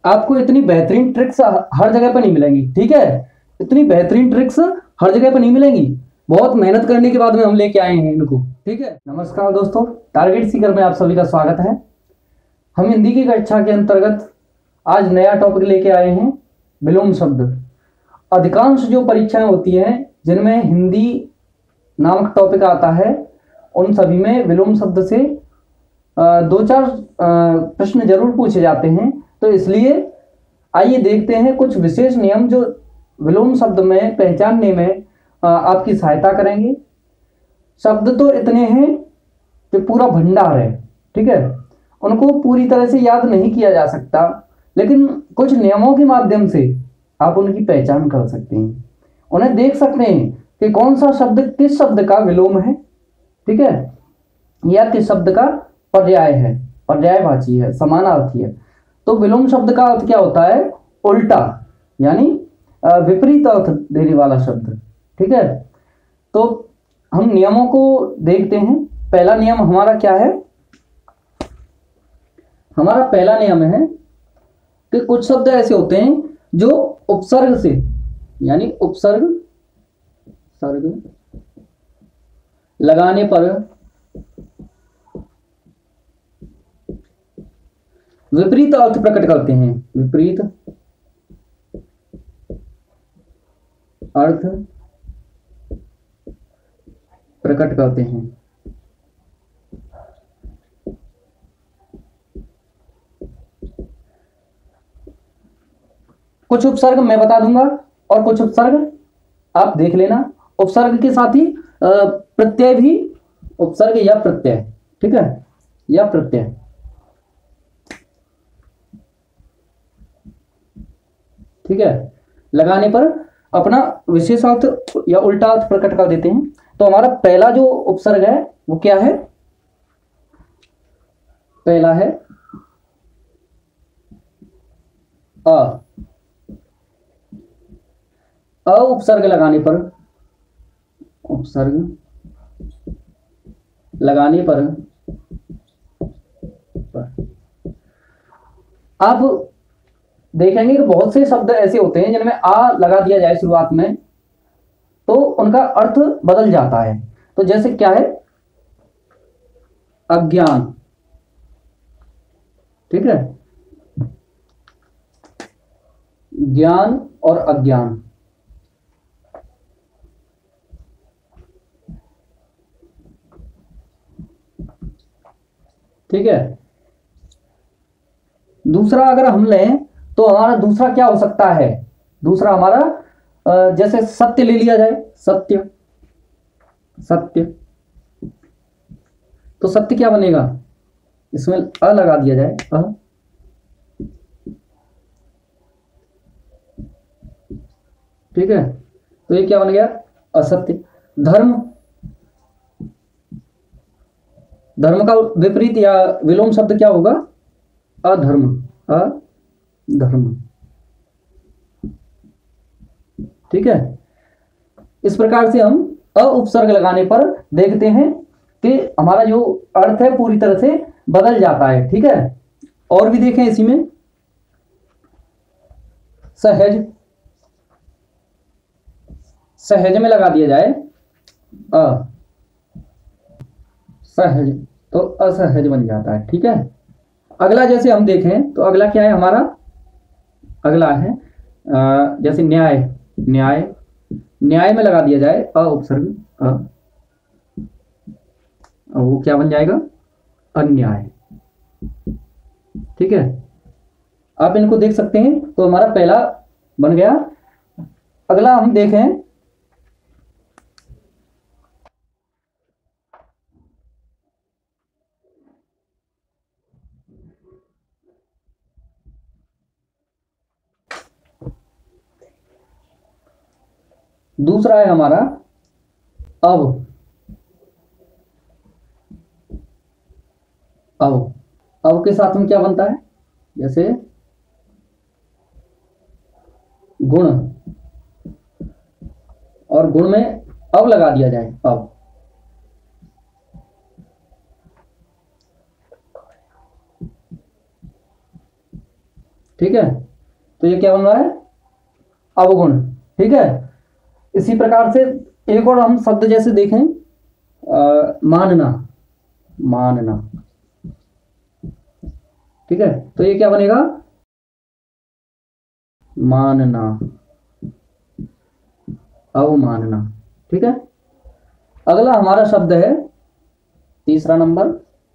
आपको इतनी बेहतरीन ट्रिक्स हर जगह पर नहीं मिलेंगी, ठीक है। इतनी बेहतरीन ट्रिक्स हर जगह पर नहीं मिलेंगी, बहुत मेहनत करने के बाद में हम लेके आए हैं इनको, ठीक है। नमस्कार दोस्तों, टारगेट सीकर में आप सभी का स्वागत है। हम हिंदी की कक्षा के अंतर्गत आज नया टॉपिक लेके आए हैं, विलोम शब्द। अधिकांश जो परीक्षाएं होती हैं जिनमें हिंदी नामक टॉपिक आता है, उन सभी में विलोम शब्द से दो चार प्रश्न जरूर पूछे जाते हैं। तो इसलिए आइए देखते हैं कुछ विशेष नियम जो विलोम शब्द में पहचानने में आपकी सहायता करेंगे। शब्द तो इतने हैं कि पूरा भंडार है, ठीक है। उनको पूरी तरह से याद नहीं किया जा सकता, लेकिन कुछ नियमों के माध्यम से आप उनकी पहचान कर सकते हैं। उन्हें देख सकते हैं कि कौन सा शब्द किस शब्द का विलोम है, ठीक है, या किस शब्द का पर्याय है, पर्यायवाची है, समानार्थी है। तो विलोम शब्द का अर्थ क्या होता है? उल्टा, यानी विपरीत अर्थ देने वाला शब्द, ठीक है। तो हम नियमों को देखते हैं। पहला नियम हमारा क्या है? हमारा पहला नियम है कि कुछ शब्द ऐसे होते हैं जो उपसर्ग से, यानी उपसर्ग लगाने पर विपरीत अर्थ प्रकट करते हैं। विपरीत अर्थ प्रकट करते हैं। कुछ उपसर्ग मैं बता दूंगा और कुछ उपसर्ग आप देख लेना। उपसर्ग के साथ ही प्रत्यय भी, उपसर्ग या प्रत्यय, ठीक है, या प्रत्यय, ठीक है, लगाने पर अपना विशेष अर्थ या उल्टा अर्थ प्रकट कर देते हैं। तो हमारा पहला जो उपसर्ग है वो क्या है? पहला है अ। उपसर्ग लगाने पर, उपसर्ग लगाने पर आप देखेंगे कि बहुत से शब्द ऐसे होते हैं जिनमें आ लगा दिया जाए शुरुआत में तो उनका अर्थ बदल जाता है। तो जैसे क्या है? अज्ञान, ठीक है, ज्ञान और अज्ञान, ठीक है। दूसरा अगर हम लें तो हमारा दूसरा क्या हो सकता है? दूसरा हमारा जैसे सत्य ले लिया जाए, सत्य, सत्य, तो सत्य क्या बनेगा? इसमें अ लगा दिया जाए, अ, ठीक है, तो ये क्या बन गया? असत्य। धर्म, धर्म का विपरीत या विलोम शब्द क्या होगा? अधर्म, अधर्म, ठीक है। इस प्रकार से हम अ उपसर्ग लगाने पर देखते हैं कि हमारा जो अर्थ है पूरी तरह से बदल जाता है, ठीक है। और भी देखें इसी में, सहज, सहज में लगा दिया जाए अ, सहज, तो असहज बन जाता है, ठीक है। अगला जैसे हम देखें तो अगला क्या है हमारा? अगला है जैसे न्याय, न्याय, न्याय में लगा दिया जाए अ उपसर्ग अ, वो क्या बन जाएगा? अन्याय, ठीक है। आप इनको देख सकते हैं, तो हमारा पहला बन गया। अगला हम देखें, दूसरा है हमारा अब। अब के साथ में क्या बनता है? जैसे गुण, और गुण में अब लगा दिया जाए, अब, ठीक है, तो ये क्या बन रहा है, अवगुण। ठीक है, इसी प्रकार से एक और हम शब्द जैसे देखें, मानना, मानना। ठीक है, तो ये क्या बनेगा, मानना, अवमानना। ठीक है, अगला हमारा शब्द है तीसरा नंबर,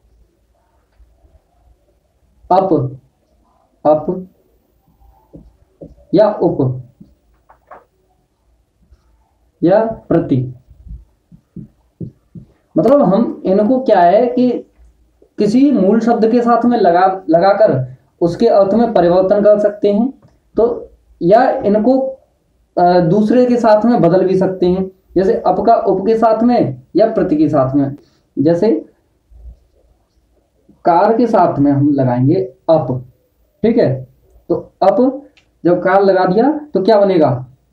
अप, अप या उप या प्रति। मतलब हम इनको क्या है कि किसी मूल शब्द के साथ में लगाकर उसके अर्थ में परिवर्तन कर सकते हैं, तो या इनको दूसरे के साथ में बदल भी सकते हैं, जैसे अप का उप के साथ में या प्रति के साथ में। जैसे कार के साथ में हम लगाएंगे अप। ठीक है, तो अप जब कार लगा दिया तो क्या बनेगा,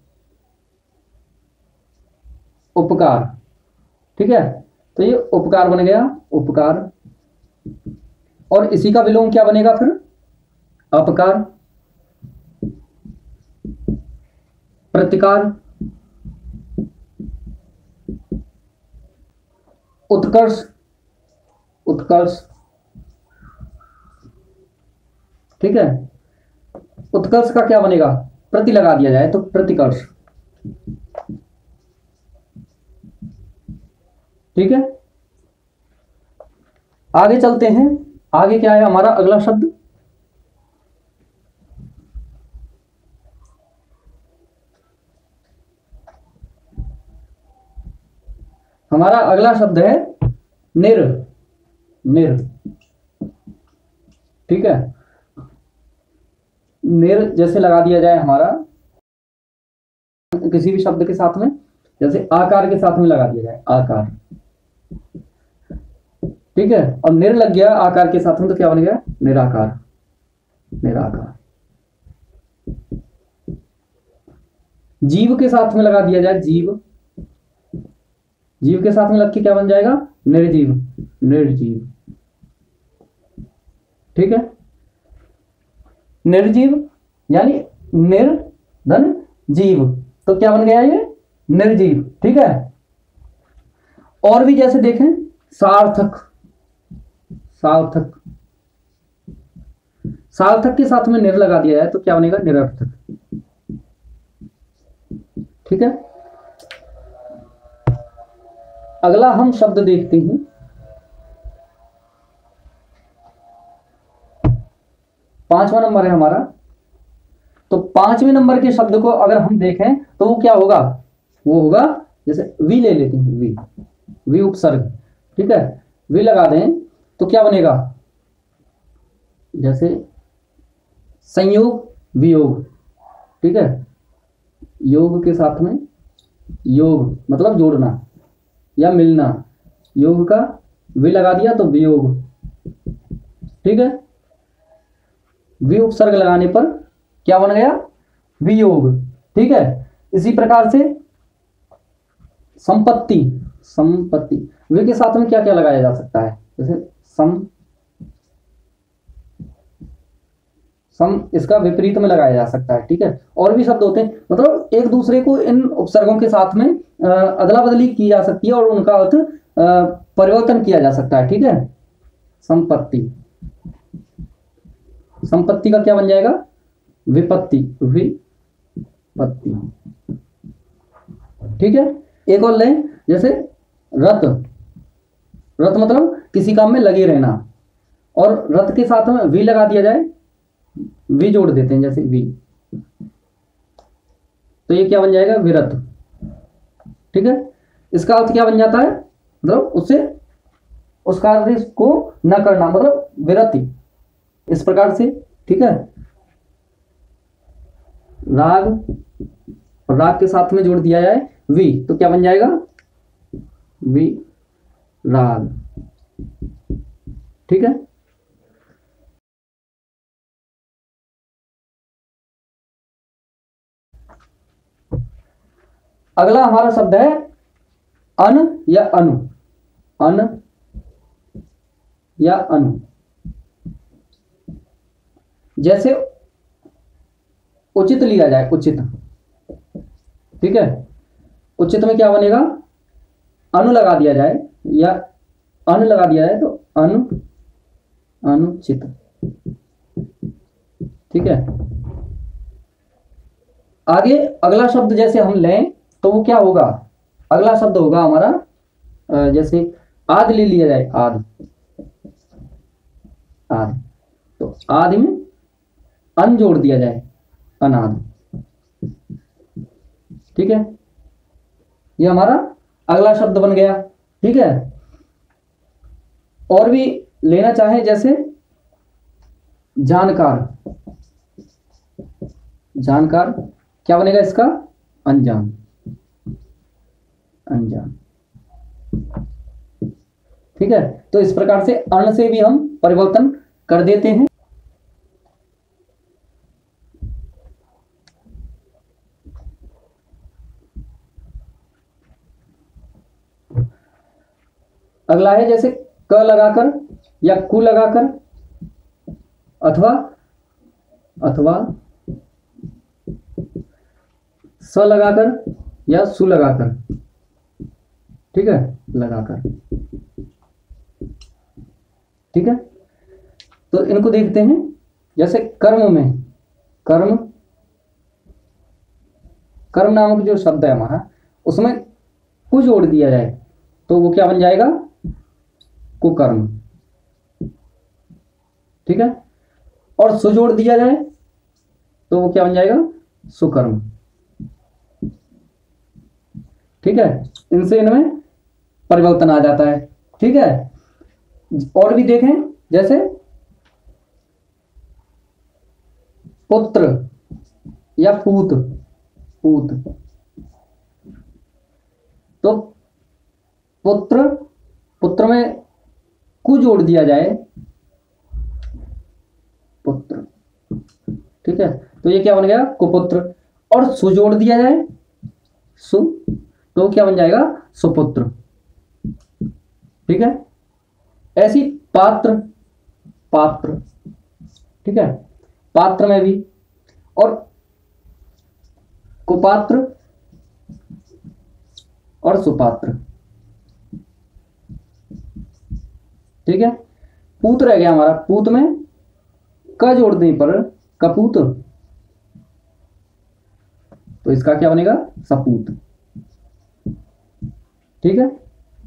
उपकार। ठीक है, तो ये उपकार बन गया, उपकार। और इसी का विलोम क्या बनेगा फिर, अपकार, प्रतिकार, उत्कर्ष, उत्कर्ष। ठीक है, उत्कर्ष का क्या बनेगा, प्रति लगा दिया जाए तो प्रतिकर्ष। ठीक है, आगे चलते हैं। आगे क्या है हमारा अगला शब्द, हमारा अगला शब्द है निर, निर। ठीक है, निर जैसे लगा दिया जाए हमारा किसी भी शब्द के साथ में, जैसे आकार के साथ में लगा दिया जाए, आकार। ठीक है, और निर लग गया आकार के साथ में तो क्या बन गया, निराकार, निराकार। जीव के साथ में लगा दिया जाए, जीव, जीव के साथ में लग के क्या बन जाएगा, निर्जीव, निर्जीव। ठीक है, निर्जीव यानी निर्धन जीव, तो क्या बन गया ये, निर्जीव। ठीक है, और भी जैसे देखें, सार्थक, सार्थक, सार्थक के साथ में निर लगा दिया जाए तो क्या बनेगा, निरर्थक। ठीक है, अगला हम शब्द देखते हैं, पांचवा नंबर है हमारा। तो पांचवें नंबर के शब्द को अगर हम देखें तो वो क्या होगा, वो होगा, जैसे वी ले लेते हैं, वी, वी उपसर्ग। ठीक है, वी लगा दें तो क्या बनेगा, जैसे संयोग, वियोग। ठीक है, योग के साथ में योग मतलब जोड़ना या मिलना, योग का वी लगा दिया तो वियोग। ठीक है, वी उपसर्ग लगाने पर क्या बन गया, वियोग। ठीक है, इसी प्रकार से संपत्ति, संपत्ति, वी के साथ में क्या क्या लगाया जा सकता है, जैसे सम इसका विपरीत में लगाया जा सकता है। ठीक है, और भी शब्द होते हैं, मतलब एक दूसरे को इन उपसर्गों के साथ में अदला बदली की जा सकती है और उनका अर्थ परिवर्तन किया जा सकता है। ठीक है, संपत्ति, संपत्ति का क्या बन जाएगा, विपत्ति, विपत्ति। ठीक है, एक और लें, जैसे रत, रत मतलब किसी काम में लगे रहना, और रत के साथ में वी लगा दिया जाए, वी जोड़ देते हैं, जैसे वी, तो ये क्या बन जाएगा, विरत। ठीक है, इसका अर्थ क्या बन जाता है, मतलब उससे उस कार्य को न करना, मतलब विरति, इस प्रकार से। ठीक है, राग, राग के साथ में जोड़ दिया जाए वी तो क्या बन जाएगा, वी राग। ठीक है, अगला हमारा शब्द है अन या अनु, अन या अनु। जैसे उचित लिया जाए, उचित, ठीक है। उचित में क्या बनेगा, अनु लगा दिया जाए या अन लगा दिया जाए तो अनु, अनुचित, ठीक है। आगे अगला शब्द जैसे हम लें तो वो क्या होगा, अगला शब्द होगा हमारा जैसे आदि ले लिया जाए, आदि, आदि, तो आदि में अन जोड़ दिया जाए, अनादि, ठीक है। ये हमारा अगला शब्द बन गया, ठीक है। और भी लेना चाहे जैसे जानकार, जानकार क्या बनेगा इसका, अनजान, अनजान, ठीक है। तो इस प्रकार से अन से भी हम परिवर्तन कर देते हैं। अगला है जैसे क लगाकर या कु लगाकर अथवा स लगाकर या सु लगाकर, ठीक है, लगाकर, ठीक है। तो इनको देखते हैं जैसे कर्म में, कर्म, कर्म नामक जो शब्द है हमारा उसमें कु जोड़ दिया जाए तो वो क्या बन जाएगा, कुकर्म, ठीक है। और सु जोड़ दिया जाए तो वो क्या बन जाएगा, सुकर्म, ठीक है। इनसे इनमें परिवर्तन आ जाता है, ठीक है। और भी देखें जैसे पुत्र या पूत, पूत, तो पुत्र, पुत्र में कु जोड़ दिया जाए, पुत्र, ठीक है। तो ये क्या बन गया, कुपुत्र। और सु जोड़ दिया जाए, सु, तो क्या बन जाएगा, सुपुत्र, ठीक है। ऐसी पात्र, पात्र, ठीक है, पात्र में भी, और कुपात्र और सुपात्र, ठीक है। पूत रह गया हमारा, पूत में क जोड़ देने पर कपूत, तो इसका क्या बनेगा, सपूत, ठीक है।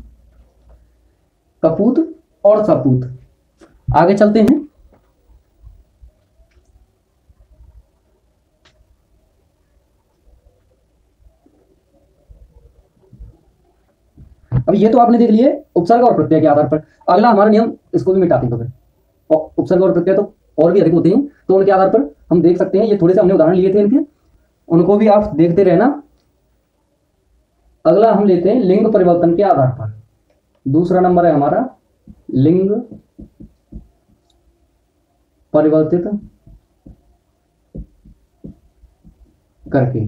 कपूत और सपूत। आगे चलते हैं। अब ये तो आपने देख लिए उपसर्ग और प्रत्यय के आधार पर। अगला हमारा नियम, इसको भी मिटाते हैं तो फिर, उपसर्ग और प्रत्यय तो और भी अधिक होते हैं, तो उनके आधार पर हम देख सकते हैं। ये थोड़े से हमने उदाहरण लिए थे इनके, उनको भी आप देखते रहना। अगला हम लेते हैं लिंग परिवर्तन के आधार पर। दूसरा नंबर है हमारा लिंग परिवर्तित करके।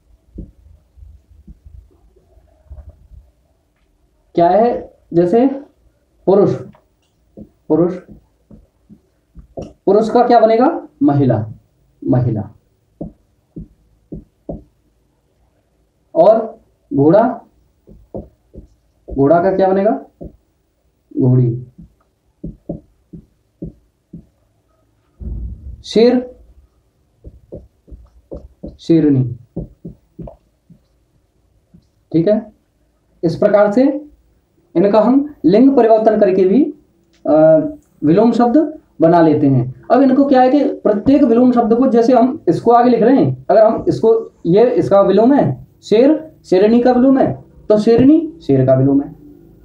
क्या है, जैसे पुरुष, पुरुष, पुरुष का क्या बनेगा, महिला, महिला। और घोड़ा, घोड़ा का क्या बनेगा, घोड़ी। शेर, शेरनी, ठीक है। इस प्रकार से इनका हम लिंग परिवर्तन करके भी विलोम शब्द बना लेते हैं। अब इनको क्या है कि प्रत्येक विलोम शब्द को, जैसे हम इसको आगे लिख रहे हैं, अगर हम इसको, ये इसका विलोम है शेर, शेरनी का विलोम है, तो शेरनी शेर का विलोम है।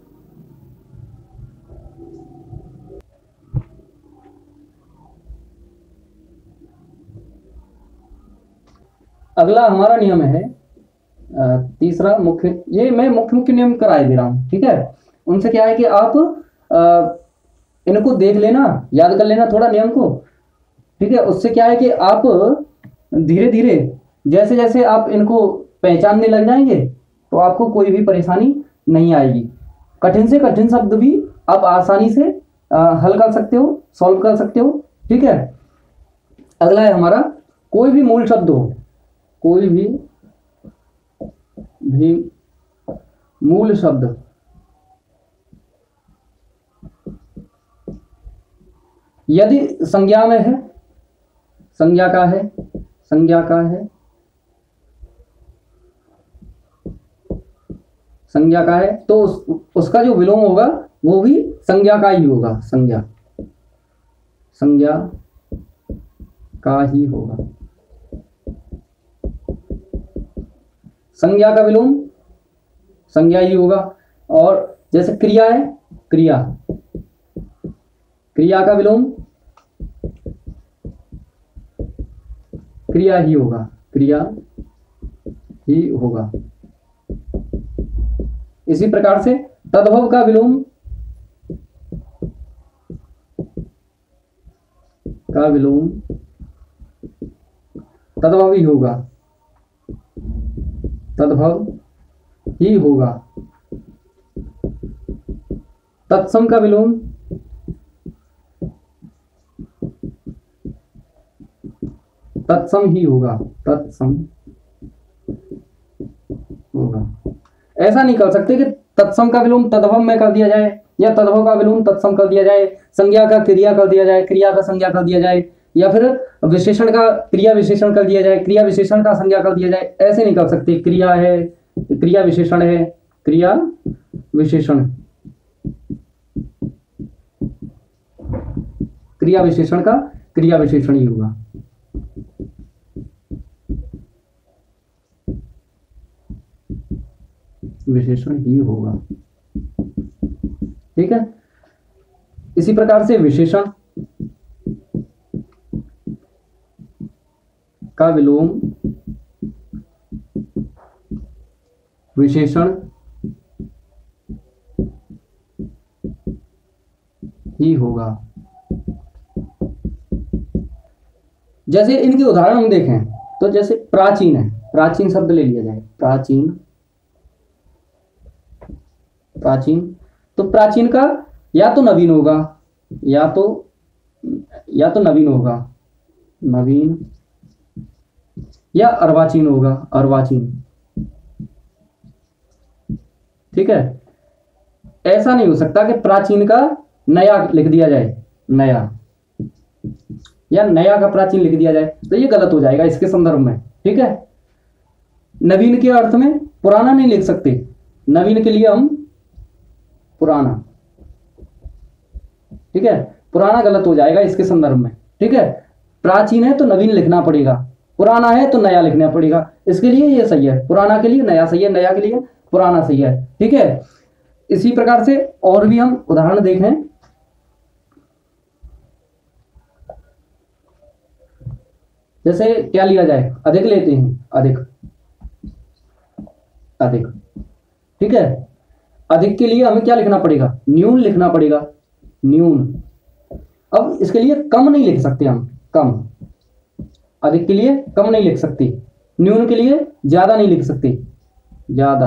अगला हमारा नियम है तीसरा मुख्य, ये मैं मुख्य मुख्य नियम कराए दे रहा हूं, ठीक है। उनसे क्या है कि आप इनको देख लेना, याद कर लेना थोड़ा नियम को, ठीक है। उससे क्या है कि आप धीरे धीरे जैसे जैसे आप इनको पहचानने लग जाएंगे तो आपको कोई भी परेशानी नहीं आएगी। कठिन से कठिन शब्द भी आप आसानी से हल कर सकते हो, सॉल्व कर सकते हो, ठीक है। अगला है हमारा कोई भी मूल शब्द हो, कोई भी मूल शब्द यदि संज्ञा में है, संज्ञा का है, संज्ञा का है, संज्ञा का है, तो उसका जो विलोम होगा वो भी संज्ञा का ही होगा, संज्ञा, संज्ञा का ही होगा। संज्ञा का विलोम संज्ञा ही होगा। और जैसे क्रिया है, क्रिया, क्रिया का विलोम क्रिया ही होगा, क्रिया ही होगा। इसी प्रकार से तद्भव का विलोम तद्भव ही होगा, तद्भव ही होगा। तत्सम का विलोम तत्सम ही होगा, तत्सम होगा। ऐसा नहीं कर सकते कि तत्सम का विलोम तद्भव में कर दिया जाए या तद्भव का विलोम तत्सम कर दिया जाए, संज्ञा का क्रिया कर दिया जाए, क्रिया का संज्ञा कर दिया जाए, या फिर विशेषण का क्रिया विशेषण कर दिया जाए, क्रिया विशेषण का संज्ञा कर दिया जाए। ऐसे नहीं कर सकते। क्रिया है, क्रिया विशेषण है, क्रिया विशेषण, क्रिया विशेषण का क्रिया विशेषण ही होगा। विशेषण ही होगा, ठीक है। इसी प्रकार से विशेषण का विलोम विशेषण ही होगा। जैसे इनके उदाहरण हम देखें तो जैसे प्राचीन है, प्राचीन शब्द ले लिया जाए, प्राचीन, प्राचीन, तो प्राचीन का या तो नवीन होगा, या तो नवीन होगा, नवीन, या अर्वाचीन होगा, अर्वाचीन, ठीक है। ऐसा नहीं हो सकता कि प्राचीन का नया लिख दिया जाए, नया, या नया का प्राचीन लिख दिया जाए, तो ये गलत हो जाएगा इसके संदर्भ में, ठीक है। नवीन के अर्थ में पुराना नहीं लिख सकते, नवीन के लिए हम पुराना, ठीक है, पुराना गलत हो जाएगा इसके संदर्भ में, ठीक है। प्राचीन है तो नवीन लिखना पड़ेगा, पुराना है तो नया लिखना पड़ेगा, इसके लिए ये सही है, पुराना के लिए नया सही है, नया के लिए पुराना सही है, ठीक है। इसी प्रकार से और भी हम उदाहरण देखें, जैसे क्या लिया जाए, अधिक लेते हैं, अधिक, अधिक, ठीक है। अधिक के लिए हमें क्या लिखना पड़ेगा, न्यून लिखना पड़ेगा, न्यून। अब इसके लिए कम नहीं लिख सकते हम, कम, अधिक के लिए कम नहीं लिख सकते, न्यून के लिए ज्यादा नहीं लिख सकते, ज्यादा,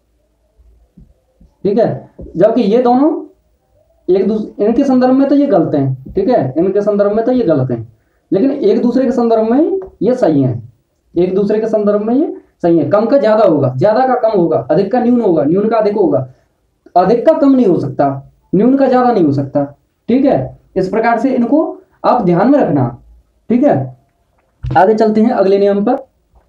ठीक है। जबकि ये दोनों एक दूसरे, इनके संदर्भ में तो ये गलत हैं, ठीक है, इनके संदर्भ में तो ये गलत हैं, लेकिन एक दूसरे के संदर्भ में ये सही है, एक दूसरे के संदर्भ में ये सही है। कम का ज्यादा होगा, ज्यादा का कम होगा, अधिक का न्यून होगा, न्यून का अधिक होगा, अधिक का कम नहीं हो सकता, न्यून का ज्यादा नहीं हो सकता, ठीक है। इस प्रकार से इनको आप ध्यान में रखना, ठीक है। आगे चलते हैं अगले नियम पर।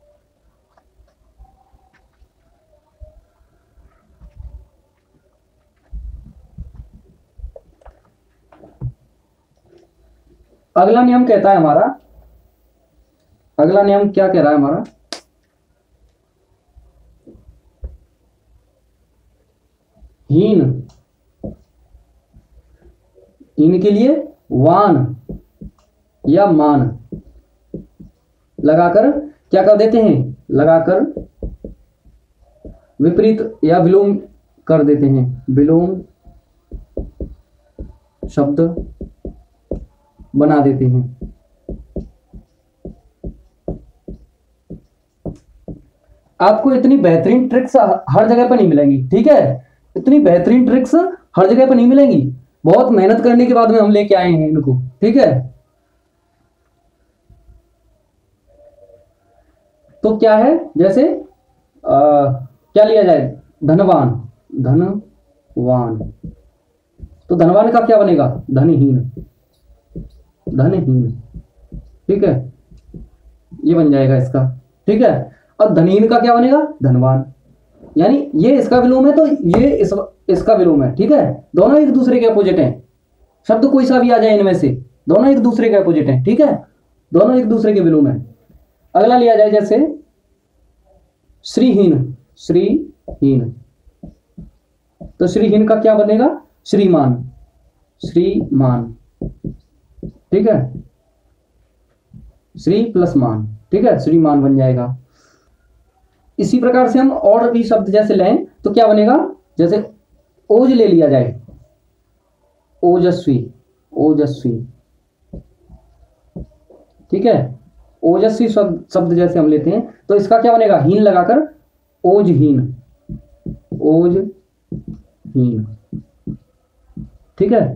अगला नियम कहता है हमारा, अगला नियम क्या कह रहा है हमारा, हीन, इनके लिए वान या मान लगाकर क्या कर देते हैं, लगाकर विपरीत या विलोम कर देते हैं, विलोम शब्द बना देते हैं। आपको इतनी बेहतरीन ट्रिक्स हर जगह पर नहीं मिलेंगी, ठीक है, इतनी बेहतरीन ट्रिक्स हर जगह पर नहीं मिलेंगी, बहुत मेहनत करने के बाद में हम लेके आए हैं इनको, ठीक है। तो क्या है, जैसे क्या लिया जाए, धनवान, धनवान, तो धनवान का क्या बनेगा, धनहीन, धनहीन। ठीक है, ये बन जाएगा इसका। ठीक है, अब धनहीन का क्या बनेगा, धनवान, यानी ये इसका विलोम है तो ये इसका विलोम है। ठीक है, दोनों एक दूसरे के अपोजिट हैं, शब्द कोई सा भी आ जाए इनमें से, दोनों एक दूसरे के अपोजिट हैं। ठीक है, दोनों एक दूसरे के विलोम है। अगला लिया जाए जैसे श्रीहीन, श्रीहीन, तो श्रीहीन का क्या बनेगा, श्रीमान, श्रीमान। ठीक है, श्री प्लस मान। ठीक है, श्रीमान बन जाएगा। इसी प्रकार से हम और भी शब्द जैसे लें तो क्या बनेगा, जैसे ओज ले लिया जाए, ओजस्वी, ओजस्वी। ठीक है, ओजस्वी शब्द जैसे हम लेते हैं तो इसका क्या बनेगा, हीन लगाकर ओजहीन, ओजहीन। ठीक है,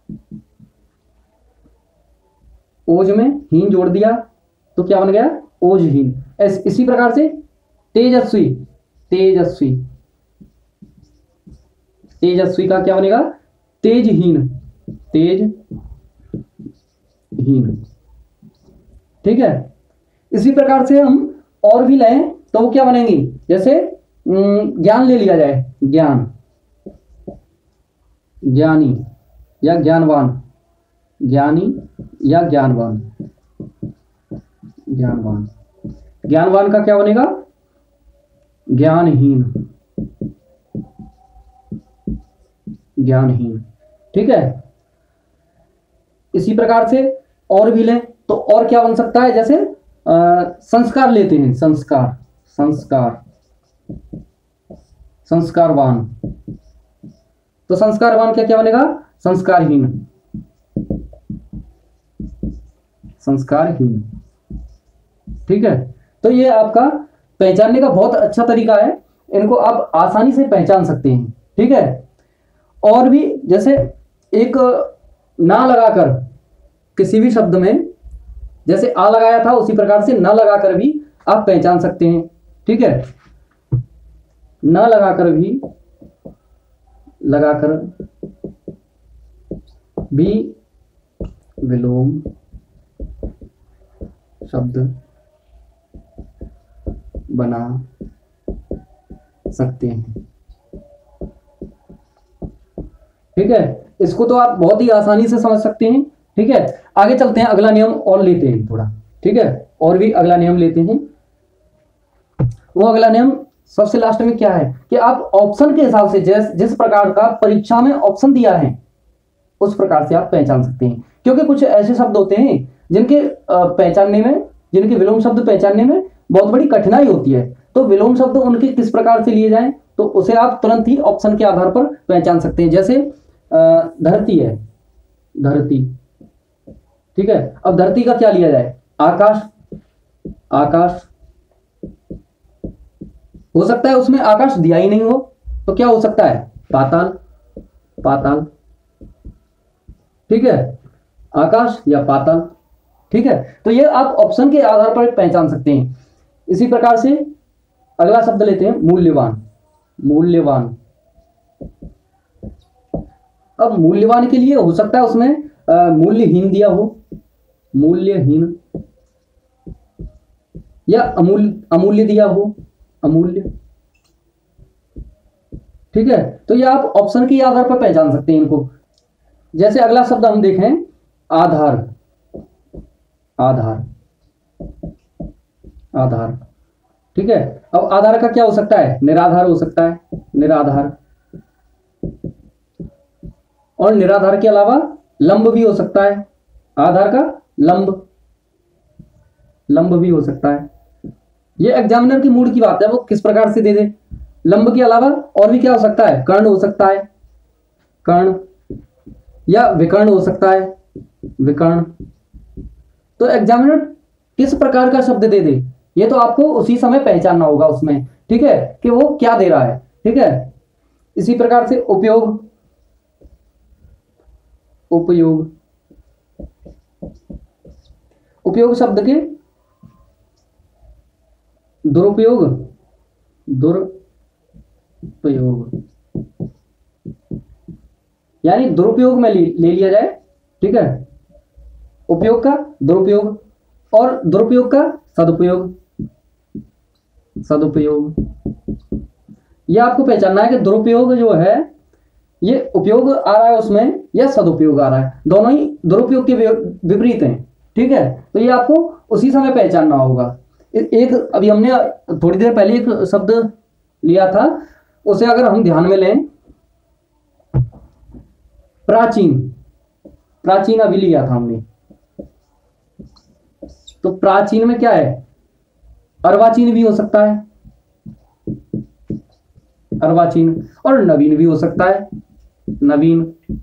ओज में हीन जोड़ दिया तो क्या बन गया, ओजहीन। इसी प्रकार से तेजस्वी, तेजस्वी, तेजस्वी का क्या बनेगा, तेजहीन, तेजहीन। ठीक है, इसी प्रकार से हम और भी लें तो वो क्या बनेंगी, जैसे ज्ञान ले लिया जाए, ज्ञान, ज्ञानी या ज्ञानवान, ज्ञानी या ज्ञानवान, ज्ञानवान। ज्ञानवान का क्या बनेगा, ज्ञानहीन, ज्ञानहीन। ठीक है, इसी प्रकार से और भी लें तो और क्या बन सकता है, जैसे संस्कार लेते हैं, संस्कार, संस्कार, संस्कारवान, तो संस्कारवान क्या क्या बनेगा, संस्कारहीन, संस्कारहीन। ठीक है, तो ये आपका पहचानने का बहुत अच्छा तरीका है, इनको आप आसानी से पहचान सकते हैं। ठीक है, और भी जैसे एक ना लगाकर किसी भी शब्द में, जैसे आ लगाया था उसी प्रकार से न लगाकर भी आप पहचान सकते हैं। ठीक है, न लगाकर भी, लगाकर भी विलोम शब्द बना सकते हैं। ठीक है, इसको तो आप बहुत ही आसानी से समझ सकते हैं। ठीक है, आगे चलते हैं, अगला नियम और लेते हैं थोड़ा। ठीक है, और भी अगला नियम लेते हैं। वो अगला नियम सबसे लास्ट में क्या है कि आप ऑप्शन के हिसाब से जिस प्रकार का परीक्षा में ऑप्शन दिया है उस प्रकार से आप पहचान सकते हैं, क्योंकि कुछ ऐसे शब्द होते हैं जिनके पहचानने में, जिनके विलोम शब्द पहचानने में बहुत बड़ी कठिनाई होती है। तो विलोम शब्द उनके किस प्रकार से लिए जाएं तो उसे आप तुरंत ही ऑप्शन के आधार पर पहचान सकते हैं। जैसे धरती है, धरती। ठीक है, अब धरती का क्या लिया जाए, आकाश, आकाश। हो सकता है उसमें आकाश दिया ही नहीं हो तो क्या हो सकता है, पाताल, पाताल। ठीक है, आकाश या पाताल। ठीक है, तो ये आप ऑप्शन के आधार पर पहचान सकते हैं। इसी प्रकार से अगला शब्द लेते हैं, मूल्यवान, मूल्यवान। अब मूल्यवान के लिए हो सकता है उसमें मूल्यहीन दिया हो, मूल्यहीन, या अमूल्य दिया हो, अमूल्य। ठीक है, तो ये आप ऑप्शन के आधार पर पहचान सकते हैं इनको। जैसे अगला शब्द हम देखें, आधार, आधार, आधार। ठीक है, अब आधार का क्या हो सकता है, निराधार हो सकता है, निराधार। और निराधार के अलावा लंब भी हो सकता है, आधार का लंब, लंब भी हो सकता है। ये एग्जामिनर की मूड की बात है, वो किस प्रकार से दे दे। लंब के अलावा और भी क्या हो सकता है, कर्ण हो सकता है, कर्ण, या विकर्ण हो सकता है, विकर्ण। तो एग्जामिनर किस प्रकार का शब्द दे दे ये तो आपको उसी समय पहचानना होगा उसमें। ठीक है, कि वो क्या दे रहा है। ठीक है, इसी प्रकार से उपयोग, उपयोग, उपयोग शब्द के दुरुपयोग, दुरुपयोग यानी दुरुपयोग में ले लिया जाए, ठीक है। उपयोग का दुरुपयोग और दुरुपयोग का सदुपयोग, सदुपयोग। यह आपको पहचानना है कि दुरुपयोग जो है ये उपयोग आ रहा है उसमें या सदुपयोग आ रहा है, दोनों ही दुरुपयोग के विपरीत हैं, ठीक है। तो ये आपको उसी समय पहचानना होगा। एक अभी हमने थोड़ी देर पहले एक शब्द लिया था, उसे अगर हम ध्यान में लें, प्राचीन, प्राचीन अभी लिया था हमने, तो प्राचीन में क्या है, अर्वाचीन भी हो सकता है, अर्वाचीन, और नवीन भी हो सकता है, नवीन,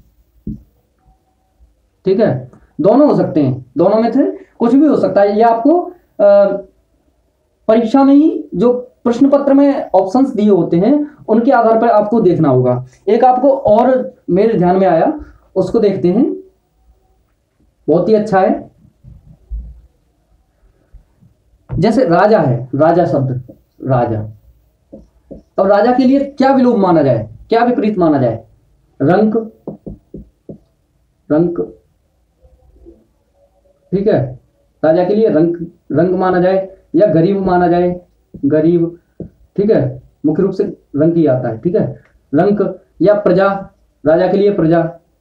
ठीक है। दोनों हो सकते हैं, दोनों में से कुछ भी हो सकता है। ये आपको परीक्षा में ही जो प्रश्न पत्र में ऑप्शंस दिए होते हैं उनके आधार पर आपको देखना होगा। एक आपको और मेरे ध्यान में आया, उसको देखते हैं, बहुत ही अच्छा है। जैसे राजा है, राजा शब्द, राजा, अब राजा के लिए क्या विलोम माना जाए, क्या विपरीत माना जाए, रंक, रंक, ठीक है। राजा के लिए रंक, रंक माना जाए, या गरीब माना जाए, गरीब, ठीक है। मुख्य रूप से रंक ही आता है, ठीक है, रंक। या प्रजा, राजा के लिए प्रजा,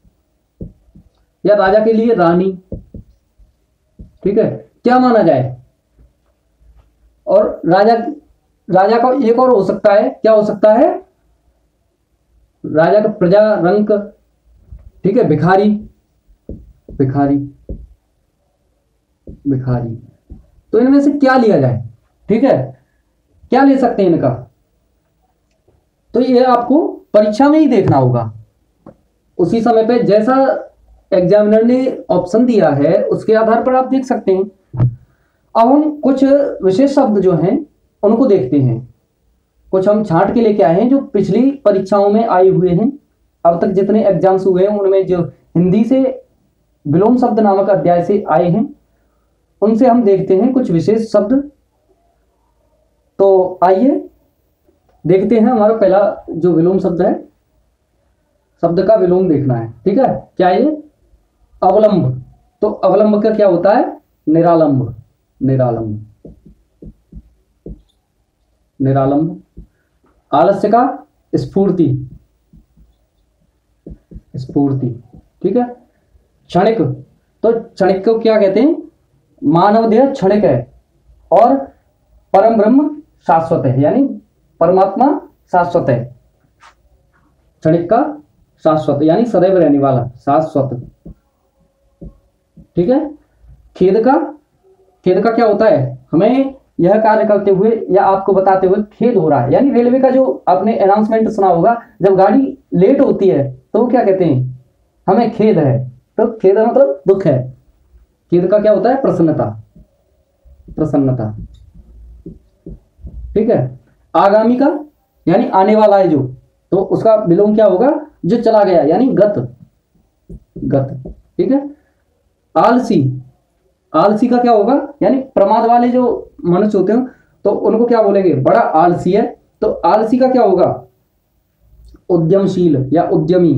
या राजा के लिए रानी, ठीक है, क्या माना जाए। और राजा, राजा का एक और हो सकता है, क्या हो सकता है, राजा का प्रजा, रंक, ठीक है, भिखारी, भिखारी, भिखारी। तो इनमें से क्या लिया जाए, ठीक है, क्या ले सकते हैं इनका, तो ये आपको परीक्षा में ही देखना होगा। उसी समय पे जैसा एग्जामिनर ने ऑप्शन दिया है उसके आधार पर आप देख सकते हैं। अब हम कुछ विशेष शब्द जो हैं उनको देखते हैं, कुछ हम छांट के लेके आए हैं जो पिछली परीक्षाओं में आए हुए हैं। अब तक जितने एग्जाम्स हुए हैं उनमें जो हिंदी से विलोम शब्द नामक अध्याय से आए हैं उनसे हम देखते हैं कुछ विशेष शब्द। तो आइए देखते हैं। हमारा पहला जो विलोम शब्द है, शब्द का विलोम देखना है, ठीक है। क्या ये, अवलंब। तो अवलंब का क्या होता है, निरालंब, निरालंब, निरालंब। आलस्य का स्फूर्ति, स्फूर्ति, ठीक है। क्षणिक, तो क्षणिक को क्या कहते हैं, मानव देह क्षणिक है और परम ब्रह्म शाश्वत है, यानी परमात्मा शाश्वत है। क्षणिक का शाश्वत यानी सदैव रहने वाला, शाश्वत, ठीक है। खेद का, खेद का क्या होता है, हमें यह कार्य करते हुए या आपको बताते हुए खेद हो रहा है, यानी रेलवे का जो आपने अनाउंसमेंट सुना होगा, जब गाड़ी लेट होती है तो वो क्या कहते हैं, हमें खेद है, तो खेद मतलब दुख है। खेद का क्या होता है, प्रसन्नता, प्रसन्नता, ठीक है। आगामी का यानी आने वाला है जो, तो उसका विलोम क्या होगा, जो चला गया यानी गत, गत, ठीक है। आलसी, आलसी का क्या होगा, यानी प्रमाद वाले जो मनुष्य होते हैं तो उनको क्या बोलेंगे, बड़ा आलसी है। तो आलसी का क्या होगा, उद्यमशील या उद्यमी,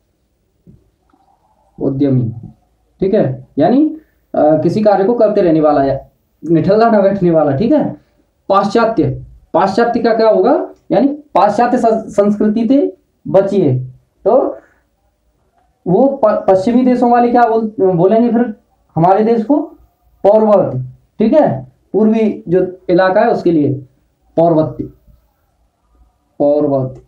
उद्यमी, ठीक है, यानी किसी कार्य को करते रहने वाला है, निठल्ला ना बैठने वाला, ठीक है। पाश्चात्य, पाश्चात्य का क्या होगा, यानी पाश्चात्य संस्कृति से बचिए, तो वो पश्चिमी देशों वाले क्या बोलेंगे फिर हमारे देश को, पौर्वत्य, ठीक है, पूर्वी जो इलाका है उसके लिए पौर्वत्य, पौर्वत्य,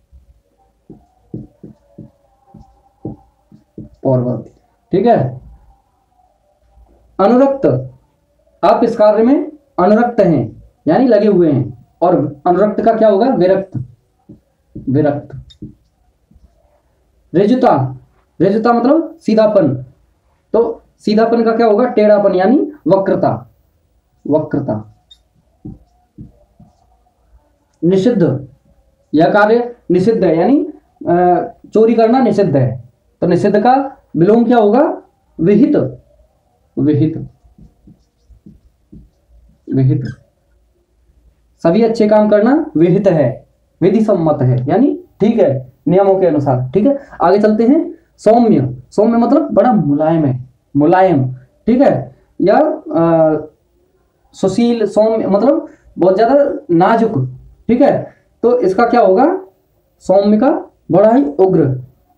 पौर्वत्य, ठीक है। अनुरक्त, आप इस कार्य में अनुरक्त हैं यानी लगे हुए हैं, और अनुरक्त का क्या होगा, विरक्त, विरक्त। ऋजुता, ऋजुता मतलब सीधापन, तो सीधापन का क्या होगा, टेढ़ापन यानी वक्रता, वक्रता। निषिद्ध, यह कार्य निषिद्ध है यानी चोरी करना निषिद्ध है, तो निषिद्ध का विलोम क्या होगा, विहित, विहित, विहित। सभी अच्छे काम करना विहित है, विधि सम्मत है, यानी ठीक है, नियमों के अनुसार। ठीक है, आगे चलते हैं। सौम्य, सौम्य मतलब बड़ा मुलायम है, मुलायम। ठीक है, या सुशील, सौम्य मतलब बहुत ज्यादा नाजुक। ठीक है, तो इसका क्या होगा, सौम्य का बड़ा ही उग्र,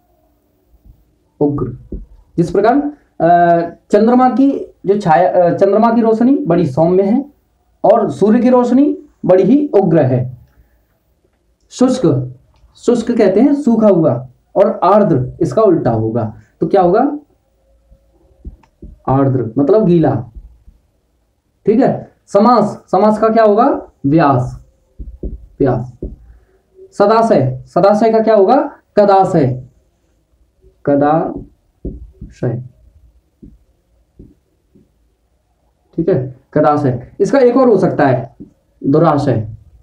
उग्र। जिस प्रकार चंद्रमा की जो छाया, चंद्रमा की रोशनी बड़ी सौम्य है और सूर्य की रोशनी बड़ी ही उग्र है। शुष्क, शुष्क कहते हैं सूखा हुआ, और आर्द्र इसका उल्टा होगा, तो क्या होगा, आर्द्र मतलब गीला। ठीक है, समास, समास का क्या होगा, व्यास, व्यास। सदाशय, सदाशय का क्या होगा, कदाशय, कदाशय। ठीक है, कदाशय। इसका एक और हो सकता है, दुराशय,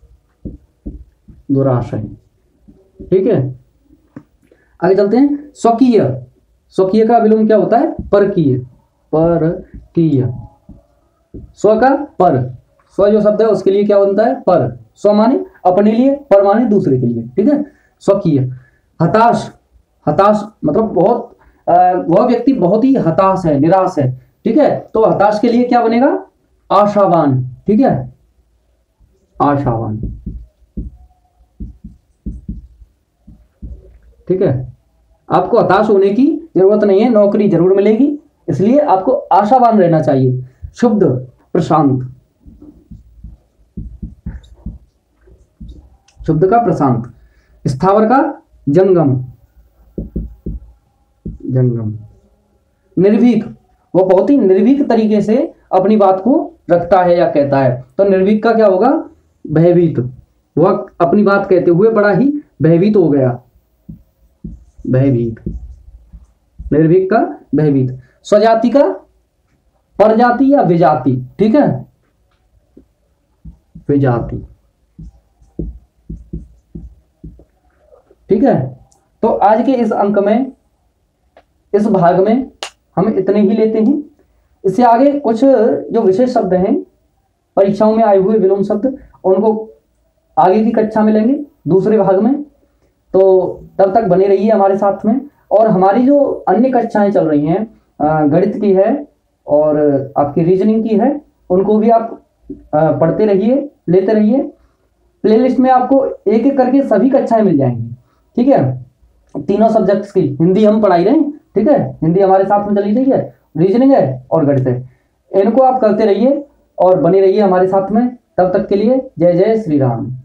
दुराशय। ठीक है, आगे चलते हैं। स्वकीय, स्वकीय का विलोम क्या होता है, परकीय, परकीय। स्व का पर, स्व जो शब्द है उसके लिए क्या बनता है, पर। स्व माने अपने लिए, पर माने दूसरे के लिए। ठीक है, स्वकीय। हताश, हताश मतलब बहुत वह व्यक्ति बहुत ही हताश है, निराश है। ठीक है, तो हताश के लिए क्या बनेगा, आशावान। ठीक है, आशावान। ठीक है, आपको हताश होने की जरूरत नहीं है, नौकरी जरूर मिलेगी, इसलिए आपको आशावान रहना चाहिए। शुद्ध, प्रशांत, शुद्ध का प्रशांत। स्थावर का जंगम, जंगम। निर्भीक, वो बहुत ही निर्भीक तरीके से अपनी बात को रखता है या कहता है, तो निर्भीक का क्या होगा, भयभीत। वह अपनी बात कहते हुए बड़ा ही भयभीत हो गया, भयभीत। निर्भीक का भयभीत। स्वजाति का परजाति या विजाति। ठीक है, विजाति। ठीक है, तो आज के इस अंक में, इस भाग में हम इतने ही लेते हैं। इससे आगे कुछ जो विशेष शब्द हैं, परीक्षाओं में आए हुए विलोम शब्द, उनको आगे की कक्षा में लेंगे, दूसरे भाग में। तो तब तक बने रहिए हमारे साथ में। और हमारी जो अन्य कक्षाएं चल रही हैं, गणित की है और आपकी रीजनिंग की है, उनको भी आप पढ़ते रहिए, लेते रहिए। प्लेलिस्ट में आपको एक एक करके सभी कक्षाएं मिल जाएंगी। ठीक है, तीनों सब्जेक्ट्स की हिंदी हम पढ़ाई रहे हैं। ठीक है, हिंदी हमारे साथ में चली रही है, रीजनिंग है और गणित है। इनको आप करते रहिए और बने रहिए हमारे साथ में। तब तक के लिए जय जय श्री राम।